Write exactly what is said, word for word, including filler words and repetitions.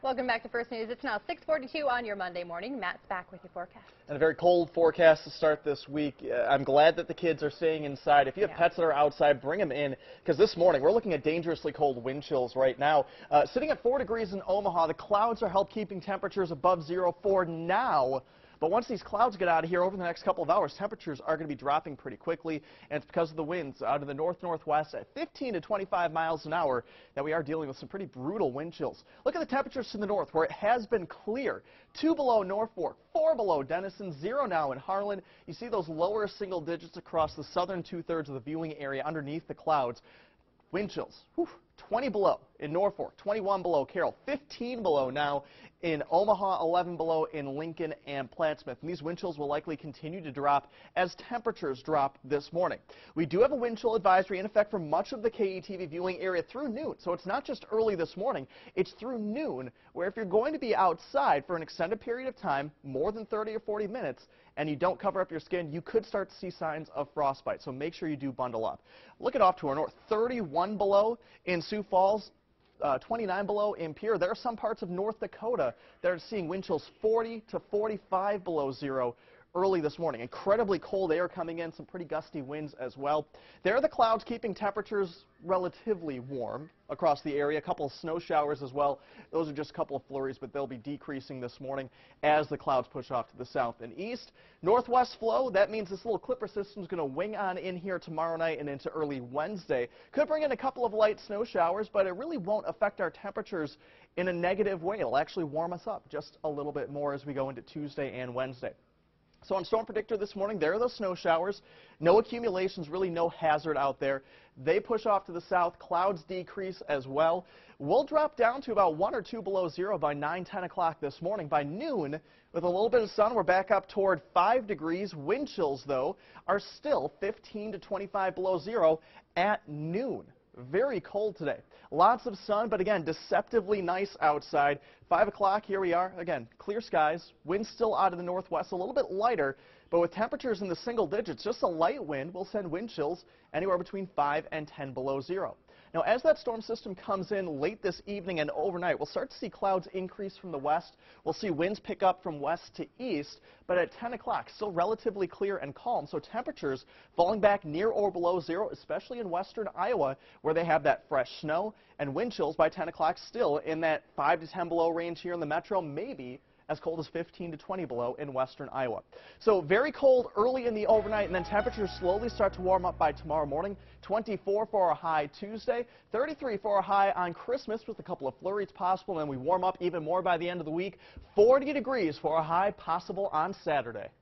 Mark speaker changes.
Speaker 1: Welcome back to First News. It's now six forty-two on your Monday morning. Matt's back with your forecast.
Speaker 2: And a very cold forecast to start this week. Uh, I'm glad that the kids are staying inside. If you have
Speaker 1: yeah.
Speaker 2: pets that are outside, bring them in, because this morning we're looking at dangerously cold wind chills right now. Uh, sitting at four degrees in Omaha, the clouds are help keeping temperatures above zero for now. But once these clouds get out of here over the next couple of hours, temperatures are going to be dropping pretty quickly, and it's because of the winds out of the north-northwest at fifteen to twenty-five miles an hour that we are dealing with some pretty brutal wind chills. Look at the temperatures to the north, where it has been clear. Two below Norfolk, four below Denison, zero now in Harlan. You see those lower single digits across the southern two-thirds of the viewing area underneath the clouds. Wind chills, whew, twenty below in Norfolk, twenty-one below Carroll, fifteen below now in Omaha, eleven below in Lincoln and Plattsmouth. And these wind chills will likely continue to drop as temperatures drop this morning. We do have a wind chill advisory in effect for much of the K E T V viewing area through noon. So it's not just early this morning, it's through noon, where if you're going to be outside for an extended period of time, more than thirty or forty minutes, and you don't cover up your skin, you could start to see signs of frostbite. So make sure you do bundle up. Look at off to our north, thirty-one below in Sioux Falls. Uh, twenty-nine below in Pierre. There are some parts of North Dakota that are seeing wind chills forty to forty-five below zero early this morning. Incredibly cold air coming in, some pretty gusty winds as well. There are the clouds keeping temperatures relatively warm across the area. A couple of snow showers as well. Those are just a couple of flurries, but they'll be decreasing this morning as the clouds push off to the south and east. Northwest flow, that means this little clipper system is going to wing on in here tomorrow night and into early Wednesday. Could bring in a couple of light snow showers, but it really won't affect our temperatures in a negative way. It'll actually warm us up just a little bit more as we go into Tuesday and Wednesday. So on Storm Predictor this morning, there are those snow showers. No accumulations, really no hazard out there. They push off to the south. Clouds decrease as well. We'll drop down to about one or two below zero by nine, ten o'clock this morning. By noon, with a little bit of sun, we're back up toward five degrees. Wind chills, though, are still fifteen to twenty-five below zero at noon. Very cold today. Lots of sun, but again, deceptively nice outside. five o'clock, here we are. Again, clear skies. Wind still out of the northwest, a little bit lighter, but with temperatures in the single digits, just a light wind will send wind chills anywhere between five and ten below zero. Now, as that storm system comes in late this evening and overnight, we'll start to see clouds increase from the west. We'll see winds pick up from west to east, but at ten o'clock, still relatively clear and calm, so temperatures falling back near or below zero, especially in western Iowa, where they have that fresh snow, and wind chills by ten o'clock still in that five to ten below range here in the metro, maybe as cold as fifteen to twenty below in western Iowa. So very cold early in the overnight, and then temperatures slowly start to warm up by tomorrow morning. twenty-four for a high Tuesday, thirty-three for a high on Christmas with a couple of flurries possible, and then we warm up even more by the end of the week. forty degrees for a high possible on Saturday.